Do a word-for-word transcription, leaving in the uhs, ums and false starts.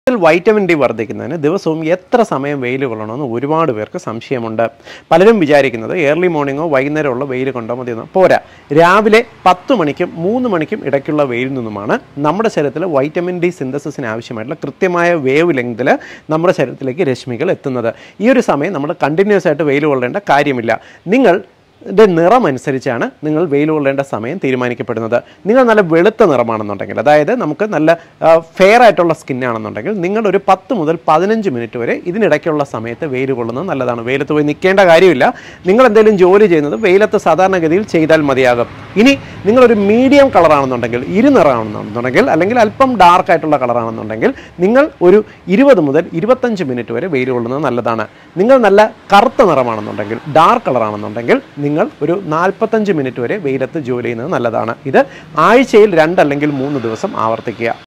രക്തത്തിൽ vitamin D വർദ്ധിക്കുന്നതിന് ദിവസവും എത്ര സമയം വെയിൽ കൊള്ളണമെന്ന് ഒരുപാട് പേർക്ക് സംശയമുണ്ട്. പലരും വിചാരിക്കുന്നത് ഏർലി മോർണിംഗോ വൈകുന്നേരമുള്ള വെയിൽ കൊണ്ടോ മതിയെന്ന്. പോരാ, രാവിലെ പത്ത് മണിക്കും മൂന്ന് മണിക്കും ഇടയ്ക്കുള്ള വെയിലിൽ നിന്നുമാണ് നമ്മുടെ ശരീരത്തിൽ വൈറ്റമിൻ ഡി സിന്തസിസിന് ആവശ്യമായിട്ടുള്ള കൃത്യമായ വേവ് ലെങ്തിൽ നമ്മുടെ ശരീരത്തിലേക്ക് രശ്മികൾ എത്തുന്നത്. ഈ ഒരു സമയം നമ്മൾ കണ്ടിന്യൂസ് ആയിട്ട് വെയിൽ കൊള്ളേണ്ട കാര്യമില്ല. നിങ്ങൾ ൻ്റെ നിറം അനുസരിച്ചാണ് നിങ്ങൾ വെയിൽ കൊള്ളേണ്ട സമയം തീരുമാനിക്കപ്പെടുന്നത്. നിങ്ങൾ നല്ല വെളുത്ത നിറമാണെന്നുണ്ടെങ്കിൽ, അതായത് നമുക്ക് നല്ല ഫെയർ ആയിട്ടുള്ള സ്കിന്നാണെന്നുണ്ടെങ്കിൽ, നിങ്ങളൊരു പത്ത് മുതൽ പതിനഞ്ച് മിനിറ്റ് വരെ ഇതിനിടയ്ക്കുള്ള സമയത്ത് വെയിൽ കൊള്ളുന്നത് നല്ലതാണ്. വെയിലത്ത് പോയി നിൽക്കേണ്ട കാര്യമില്ല. നിങ്ങൾ എന്തെങ്കിലും ജോലി ചെയ്യുന്നത് വെയിലത്ത് സാധാരണഗതിയിൽ ചെയ്താൽ മതിയാകും. ഇനി നിങ്ങളൊരു മീഡിയം കളറാണെന്നുണ്ടെങ്കിൽ, ഇരുനിറമാണെന്നുണ്ടെങ്കിൽ, അല്ലെങ്കിൽ അല്പം ഡാർക്ക് ആയിട്ടുള്ള കളറാണെന്നുണ്ടെങ്കിൽ, നിങ്ങൾ ഒരു ഇരുപത് മുതൽ ഇരുപത്തഞ്ച് മിനിറ്റ് വരെ വെയിൽ കൊള്ളുന്നത് നല്ലതാണ്. നിങ്ങൾ നല്ല കറുത്ത നിറമാണെന്നുണ്ടെങ്കിൽ, ഡാർക്ക് കളറാണെന്നുണ്ടെങ്കിൽ, നിങ്ങൾ ഒരു നാൽപ്പത്തഞ്ച് മിനിറ്റ് വരെ വെയിലത്ത് ജോലി ചെയ്യുന്നത് നല്ലതാണ്. ഇത് ആഴ്ചയിൽ രണ്ട് അല്ലെങ്കിൽ മൂന്ന് ദിവസം ആവർത്തിക്കുക.